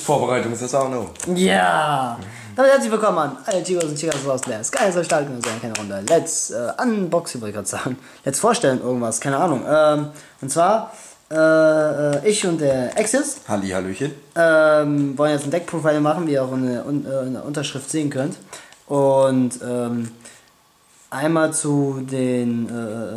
Vorbereitung ist das auch noch. Ja! Damit herzlich willkommen an alle Chicos und Chicas Lost Last. Geil, soll stark genug sein, keine Runde. Let's unboxen, wollte ich gerade sagen. Let's vorstellen irgendwas, keine Ahnung. Und zwar, ich und der Axis. Hallöchen. Wollen jetzt ein Deck-Profile machen, wie ihr auch in der Unterschrift sehen könnt. Und einmal zu den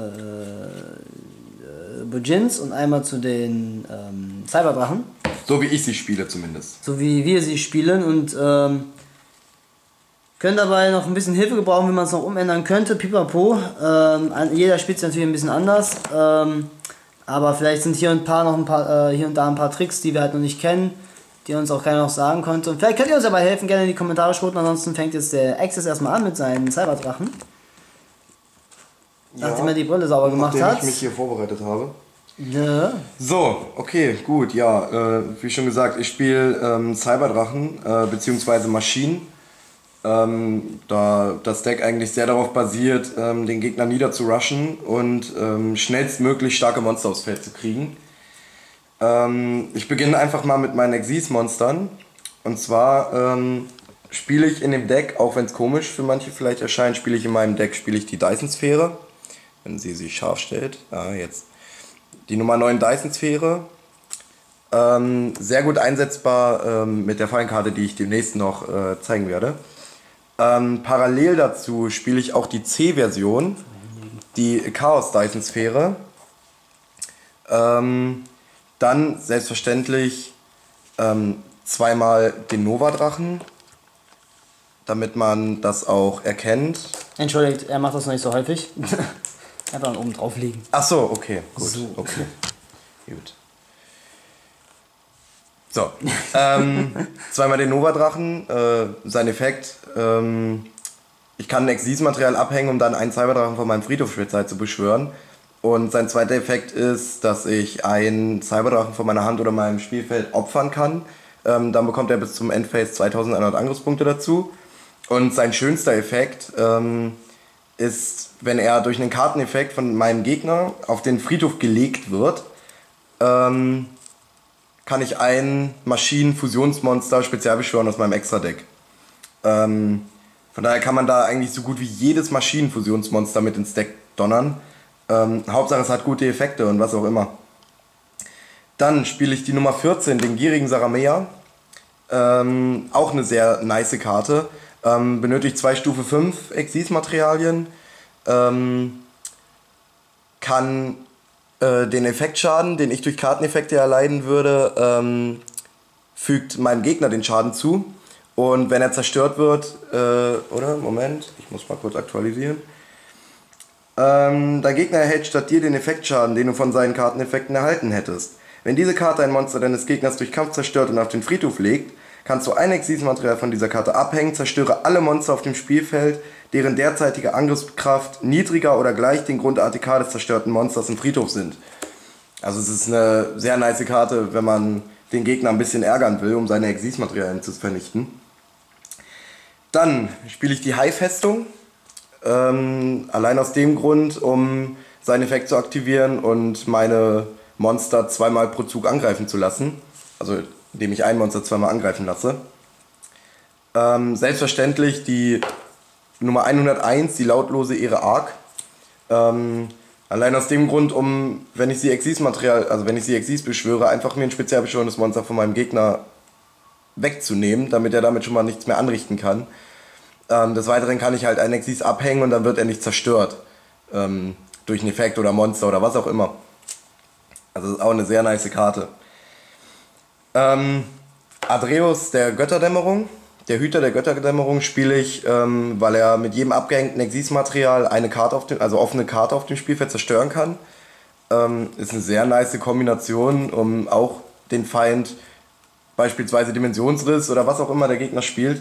Bujins und einmal zu den Cyberdrachen. So wie ich sie spiele zumindest. So wie wir sie spielen und können dabei noch ein bisschen Hilfe gebrauchen, wenn man es noch umändern könnte. Pipapo. Jeder spielt es natürlich ein bisschen anders. Aber vielleicht sind hier und da ein paar Tricks, die wir halt noch nicht kennen, die uns auch keiner noch sagen konnte. Und vielleicht könnt ihr uns dabei helfen, gerne in die Kommentare schreiben. Ansonsten fängt jetzt der Access erstmal an mit seinen Cyberdrachen. Ja, nachdem er die Brille sauber gemacht hat. Nachdem ich mich hier vorbereitet habe. Ja. So, okay, gut, ja. Wie schon gesagt, ich spiele Cyberdrachen beziehungsweise Maschinen. Da das Deck eigentlich sehr darauf basiert, den Gegner niederzurushen und schnellstmöglich starke Monster aufs Feld zu kriegen. Ich beginne einfach mal mit meinen Xyz-Monstern. Und zwar spiele ich in dem Deck, auch wenn es komisch für manche vielleicht erscheint, spiele ich die Dyson-Sphäre. Wenn sie sich scharf stellt. Jetzt. Die Nummer 9 Dyson-Sphäre. Sehr gut einsetzbar mit der Fallenkarte, die ich demnächst noch zeigen werde. Parallel dazu spiele ich auch die C-Version, die Chaos Dyson-Sphäre. Dann selbstverständlich zweimal den Nova-Drachen, damit man das auch erkennt. Entschuldigt, er macht das noch nicht so häufig. Einfach oben drauf liegen. Ach so, okay, gut. So. Okay. Gut. So, zweimal den Nova-Drachen, sein Effekt, ich kann ein Xyz-Material abhängen, um dann einen Cyberdrachen von meinem Friedhof zu beschwören. Und sein zweiter Effekt ist, dass ich einen Cyberdrachen von meiner Hand oder meinem Spielfeld opfern kann. Dann bekommt er bis zum Endphase 2100 Angriffspunkte dazu. Und sein schönster Effekt ist, wenn er durch einen Karteneffekt von meinem Gegner auf den Friedhof gelegt wird, kann ich ein Maschinen-Fusionsmonster spezial beschwören aus meinem Extra-Deck. Von daher kann man da eigentlich so gut wie jedes Maschinen-Fusionsmonster mit ins Deck donnern. Hauptsache es hat gute Effekte und was auch immer. Dann spiele ich die Nummer 14, den gierigen Saramea. Auch eine sehr nice Karte. Benötigt 2 Stufe 5 Xyz-Materialien. Kann den Effektschaden, den ich durch Karteneffekte erleiden würde, fügt meinem Gegner den Schaden zu. Und wenn er zerstört wird, Moment, ich muss mal kurz aktualisieren. Dein Gegner erhält statt dir den Effektschaden, den du von seinen Karteneffekten erhalten hättest. Wenn diese Karte ein Monster deines Gegners durch Kampf zerstört und auf den Friedhof legt, kannst du ein Xyz-Material von dieser Karte abhängen, zerstöre alle Monster auf dem Spielfeld, deren derzeitige Angriffskraft niedriger oder gleich den Grund ATK des zerstörten Monsters im Friedhof sind. Also es ist eine sehr nice Karte, wenn man den Gegner ein bisschen ärgern will, um seine Xyz-Materialien zu vernichten. Dann spiele ich die Hai-Festung. Allein aus dem Grund, um seinen Effekt zu aktivieren und meine Monster zweimal pro Zug angreifen zu lassen. Also indem ich ein Monster zweimal angreifen lasse. Selbstverständlich die Nummer 101, die lautlose Ehre Arc. Allein aus dem Grund, wenn ich sie Xyz beschwöre, einfach mir ein speziell beschwörendes Monster von meinem Gegner wegzunehmen, damit er damit schon mal nichts mehr anrichten kann. Des Weiteren kann ich halt einen Xyz abhängen und dann wird er nicht zerstört. Durch einen Effekt oder Monster oder was auch immer. Also das ist auch eine sehr nice Karte. Adreus der Götterdämmerung. Der Hüter der Götterdämmerung spiele ich, weil er mit jedem abgehängten Xyz-Material eine Karte offene Karte auf dem Spielfeld zerstören kann. Ist eine sehr nice Kombination, um auch den Feind, beispielsweise Dimensionsriss oder was auch immer der Gegner spielt.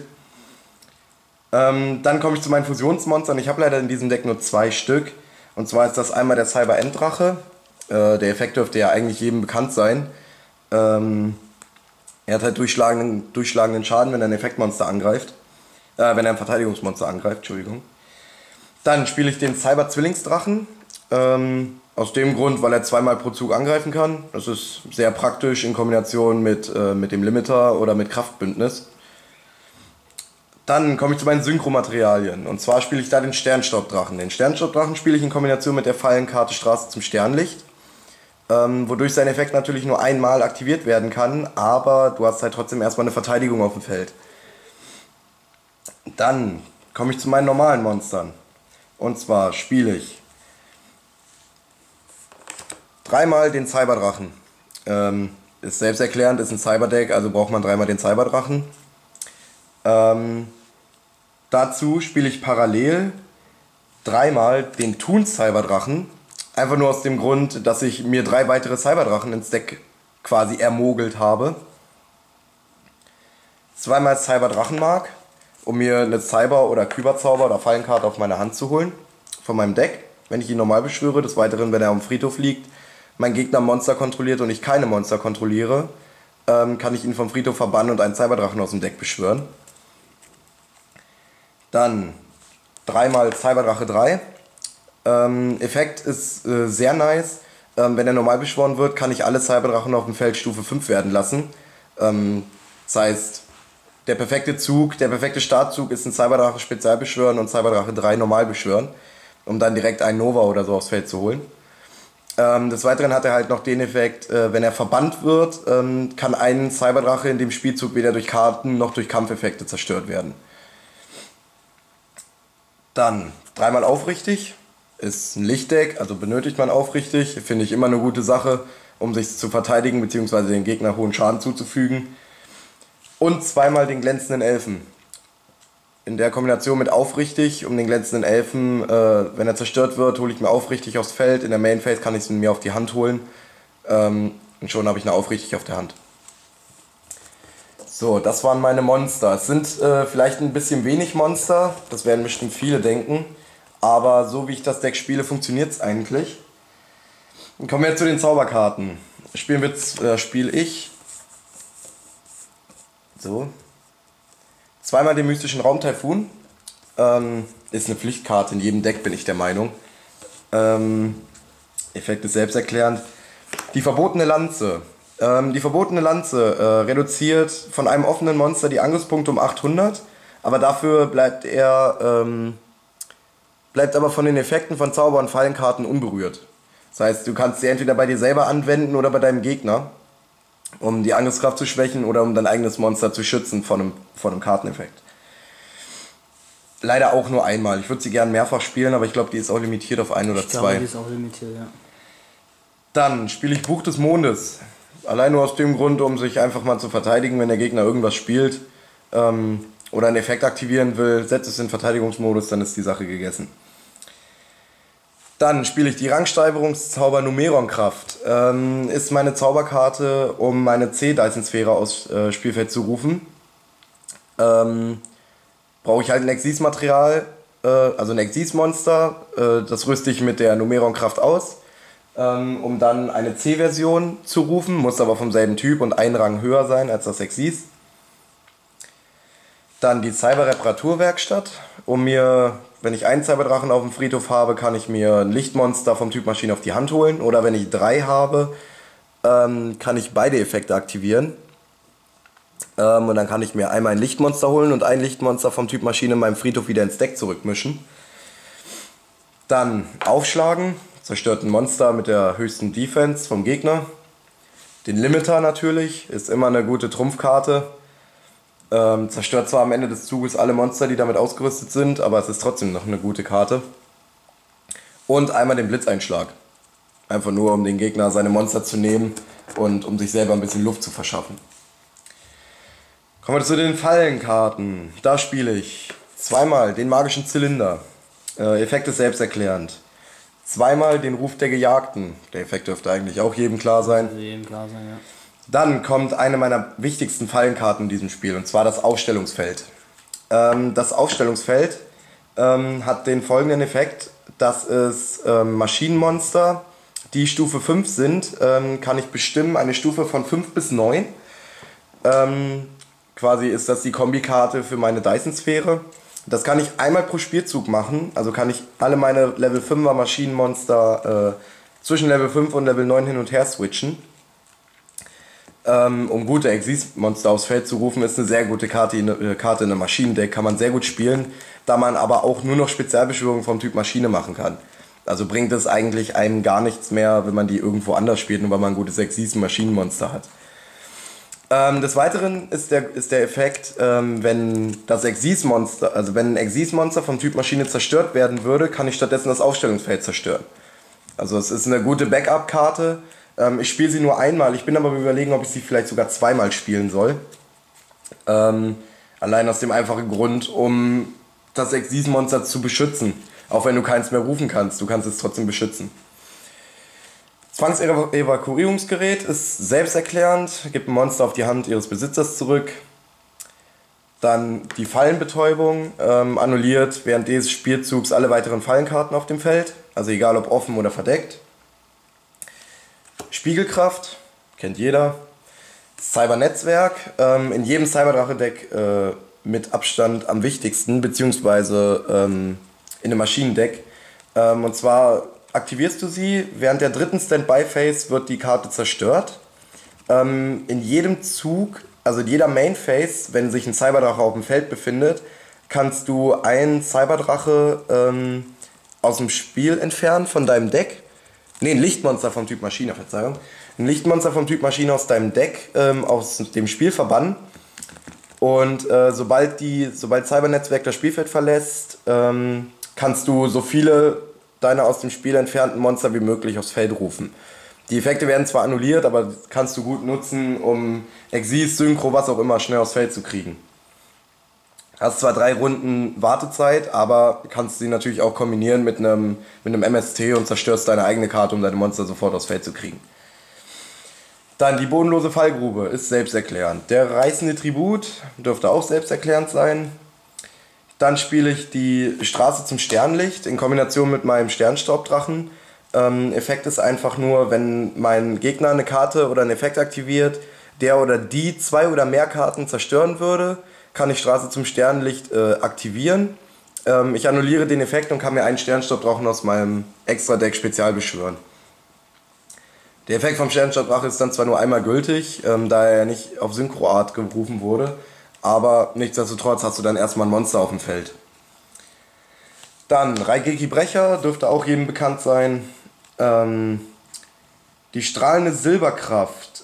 Dann komme ich zu meinen Fusionsmonstern. Ich habe leider in diesem Deck nur 2 Stück. Und zwar ist das einmal der Cyber-Enddrache. Der Effekt dürfte ja eigentlich jedem bekannt sein. Er hat halt durchschlagenden Schaden, wenn er ein Effektmonster angreift. Wenn er ein Verteidigungsmonster angreift, Entschuldigung. Dann spiele ich den Cyber-Zwillingsdrachen. Aus dem Grund, weil er zweimal pro Zug angreifen kann. Das ist sehr praktisch in Kombination mit dem Limiter oder mit Kraftbündnis. Dann komme ich zu meinen Synchromaterialien. Und zwar spiele ich da den Sternstaubdrachen. Den Sternstaubdrachen spiele ich in Kombination mit der Fallenkarte Straße zum Sternlicht. Wodurch sein Effekt natürlich nur einmal aktiviert werden kann, aber du hast halt trotzdem erstmal eine Verteidigung auf dem Feld. Dann komme ich zu meinen normalen Monstern. Und zwar spiele ich dreimal den Cyberdrachen. Ist selbsterklärend, ist ein Cyberdeck, also braucht man dreimal den Cyberdrachen. Dazu spiele ich parallel dreimal den Toon-Cyberdrachen. Einfach nur aus dem Grund, dass ich mir 3 weitere Cyberdrachen ins Deck quasi ermogelt habe. Zweimal Cyberdrachenmark, um mir eine Cyber- oder Kyberzauber oder Fallenkarte auf meine Hand zu holen. Von meinem Deck, wenn ich ihn normal beschwöre. Des Weiteren, wenn er am Friedhof liegt, mein Gegner Monster kontrolliert und ich keine Monster kontrolliere, kann ich ihn vom Friedhof verbannen und einen Cyberdrachen aus dem Deck beschwören. Dann dreimal Cyberdrache 3. Effekt ist sehr nice. Wenn er normal beschworen wird, kann ich alle Cyberdrachen auf dem Feld Stufe 5 werden lassen. Das heißt, der perfekte Startzug ist ein Cyberdrache Spezial beschwören und Cyberdrache 3 normal beschwören, um dann direkt einen Nova oder so aufs Feld zu holen. Des Weiteren hat er halt noch den Effekt, wenn er verbannt wird, kann ein Cyberdrache in dem Spielzug weder durch Karten noch durch Kampfeffekte zerstört werden. Dann dreimal aufrichtig, ist ein Lichtdeck, also benötigt man aufrichtig, finde ich immer eine gute Sache, um sich zu verteidigen bzw. den Gegner hohen Schaden zuzufügen. Und zweimal den glänzenden Elfen. In der Kombination mit aufrichtig, um den glänzenden Elfen, wenn er zerstört wird, hole ich mir aufrichtig aufs Feld. In der Main Phase kann ich es mir auf die Hand holen. Und schon habe ich eine aufrichtig auf der Hand. So, das waren meine Monster. Es sind vielleicht ein bisschen wenig Monster, das werden bestimmt viele denken. Aber so wie ich das Deck spiele, funktioniert es eigentlich. Dann kommen wir jetzt zu den Zauberkarten. Spiele ich so zweimal den mystischen Raumtaifun. Ist eine Pflichtkarte in jedem Deck, bin ich der Meinung. Effekt ist selbsterklärend. Die verbotene Lanze. Die verbotene Lanze reduziert von einem offenen Monster die Angriffspunkte um 800, aber dafür bleibt aber von den Effekten von Zauber- und Fallenkarten unberührt. Das heißt, du kannst sie entweder bei dir selber anwenden oder bei deinem Gegner, um die Angriffskraft zu schwächen oder um dein eigenes Monster zu schützen von einem Karteneffekt. Leider auch nur einmal. Ich würde sie gern mehrfach spielen, aber ich glaube, die ist auch limitiert auf 1 oder 2. Ich glaube, die ist auch limitiert, ja. Dann spiele ich Buch des Mondes. Allein nur aus dem Grund, um sich einfach mal zu verteidigen, wenn der Gegner irgendwas spielt oder einen Effekt aktivieren will, setzt es in Verteidigungsmodus, dann ist die Sache gegessen. Dann spiele ich die Rangsteigerungszauber Numeronkraft. Ist meine Zauberkarte, um meine C-Dyson-Sphäre aus Spielfeld zu rufen. Brauche ich halt ein Exis-Material, also ein Exis-Monster. Das rüste ich mit der Numeronkraft aus, um dann eine C-Version zu rufen. Muss aber vom selben Typ und einen Rang höher sein als das Exis. Dann die Cyber-Reparaturwerkstatt, um mir, wenn ich einen Cyberdrachen auf dem Friedhof habe, kann ich mir ein Lichtmonster vom Typ Maschine auf die Hand holen. Oder wenn ich 3 habe, kann ich beide Effekte aktivieren. Und dann kann ich mir einmal ein Lichtmonster holen und ein Lichtmonster vom Typ Maschine in meinem Friedhof wieder ins Deck zurückmischen. Dann aufschlagen, zerstört ein Monster mit der höchsten Defense vom Gegner. Den Limiter natürlich, ist immer eine gute Trumpfkarte. Zerstört zwar am Ende des Zuges alle Monster, die damit ausgerüstet sind, aber es ist trotzdem noch eine gute Karte. Und einmal den Blitzeinschlag. Einfach nur, um den Gegner seine Monster zu nehmen und um sich selber ein bisschen Luft zu verschaffen. Kommen wir zu den Fallenkarten. Da spiele ich zweimal den magischen Zylinder. Effekt ist selbsterklärend. Zweimal den Ruf der Gejagten. Der Effekt dürfte eigentlich auch jedem klar sein. Jedem klar sein, ja. Dann kommt eine meiner wichtigsten Fallenkarten in diesem Spiel, und zwar das Aufstellungsfeld. Das Aufstellungsfeld hat den folgenden Effekt, dass es Maschinenmonster, die Stufe 5 sind, kann ich bestimmen, eine Stufe von 5 bis 9. Quasi ist das die Kombikarte für meine Dyson-Sphäre. Das kann ich einmal pro Spielzug machen, also kann ich alle meine Level 5er Maschinenmonster zwischen Level 5 und Level 9 hin und her switchen. Um gute Exist-Monster aufs Feld zu rufen, ist eine sehr gute Karte in einem Maschinendeck, kann man sehr gut spielen, da man aber auch nur noch Spezialbeschwörungen vom Typ Maschine machen kann. Also bringt es eigentlich einem gar nichts mehr, wenn man die irgendwo anders spielt, nur weil man ein gutes Exist-Maschinenmonster hat. Des Weiteren ist der Effekt, wenn das Exist-Monster, also wenn ein Exist-Monster vom Typ Maschine zerstört werden würde, kann ich stattdessen das Aufstellungsfeld zerstören. Also es ist eine gute Backup-Karte. Ich spiele sie nur einmal, ich bin aber überlegen, ob ich sie vielleicht sogar zweimal spielen soll. Allein aus dem einfachen Grund, um das Exist-Monster zu beschützen. Auch wenn du keins mehr rufen kannst, du kannst es trotzdem beschützen. Zwangsevakuierungsgerät ist selbsterklärend, gibt ein Monster auf die Hand ihres Besitzers zurück. Dann die Fallenbetäubung, annulliert während des Spielzugs alle weiteren Fallenkarten auf dem Feld, also egal ob offen oder verdeckt. Spiegelkraft, kennt jeder. Cybernetzwerk, in jedem Cyberdrache-Deck mit Abstand am wichtigsten, beziehungsweise in einem Maschinendeck. Und zwar aktivierst du sie, während der dritten Standby-Phase wird die Karte zerstört. In jedem Zug, also in jeder Main-Phase, wenn sich ein Cyberdrache auf dem Feld befindet, kannst du einen Cyberdrache aus dem Spiel entfernen von deinem Deck. Ne, ein Lichtmonster vom Typ Maschine, Verzeihung. Ein Lichtmonster vom Typ Maschine aus deinem Deck aus dem Spiel verbannen. Und sobald Cybernetzwerk das Spielfeld verlässt, kannst du so viele deiner aus dem Spiel entfernten Monster wie möglich aufs Feld rufen. Die Effekte werden zwar annulliert, aber kannst du gut nutzen, um Exis, Synchro, was auch immer, schnell aufs Feld zu kriegen. Hast zwar 3 Runden Wartezeit, aber kannst sie natürlich auch kombinieren mit einem MST und zerstörst deine eigene Karte, um deine Monster sofort aufs Feld zu kriegen. Dann die bodenlose Fallgrube ist selbsterklärend. Der reißende Tribut dürfte auch selbsterklärend sein. Dann spiele ich die Straße zum Sternlicht in Kombination mit meinem Sternstaubdrachen. Effekt ist einfach nur, wenn mein Gegner eine Karte oder einen Effekt aktiviert, der oder die 2 oder mehr Karten zerstören würde, kann ich Straße zum Sternlicht aktivieren. Ich annulliere den Effekt und kann mir einen Sternstaubdrachen aus meinem Extra-Deck spezial beschwören. Der Effekt vom Sternstaubdrache ist dann zwar nur einmal gültig, da er ja nicht auf Synchroart gerufen wurde, aber nichtsdestotrotz hast du dann erstmal ein Monster auf dem Feld. Dann Raigeki Brecher, dürfte auch jedem bekannt sein. Die strahlende Silberkraft,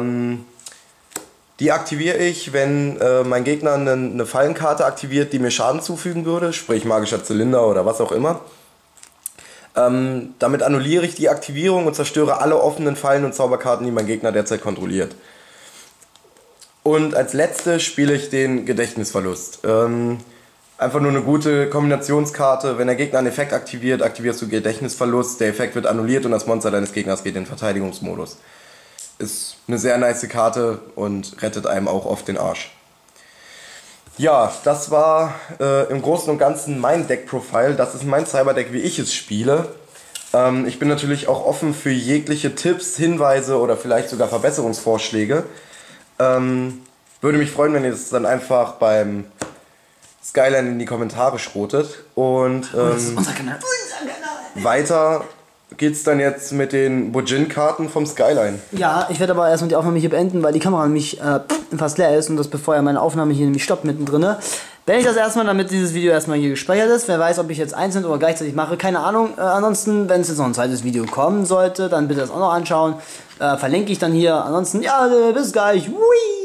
die aktiviere ich, wenn mein Gegner eine Fallenkarte aktiviert, die mir Schaden zufügen würde, sprich magischer Zylinder oder was auch immer. Damit annulliere ich die Aktivierung und zerstöre alle offenen Fallen und Zauberkarten, die mein Gegner derzeit kontrolliert. Und als letzte spiele ich den Gedächtnisverlust. Einfach nur eine gute Kombinationskarte. Wenn der Gegner einen Effekt aktiviert, aktivierst du Gedächtnisverlust. Der Effekt wird annulliert und das Monster deines Gegners geht in Verteidigungsmodus. Ist eine sehr nice Karte und rettet einem auch oft den Arsch. Ja, das war im Großen und Ganzen mein Deck-Profile. Das ist mein Cyberdeck, wie ich es spiele. Ich bin natürlich auch offen für jegliche Tipps, Hinweise oder vielleicht sogar Verbesserungsvorschläge. Würde mich freuen, wenn ihr das dann einfach beim Skyline in die Kommentare schrotet. Und das ist unser Kanal. Weiter geht's dann jetzt mit den Bojin-Karten vom Skyline. Ja, ich werde aber erstmal die Aufnahme hier beenden, weil die Kamera nämlich fast leer ist und das bevor ja meine Aufnahme hier nämlich stoppt mittendrin. Beende ich das erstmal, damit dieses Video erstmal hier gespeichert ist. Wer weiß, ob ich jetzt einzeln oder gleichzeitig mache, keine Ahnung. Ansonsten, wenn es jetzt noch ein zweites Video kommen sollte, dann bitte das auch noch anschauen. Verlinke ich dann hier. Ansonsten, ja, bis gleich. Hui!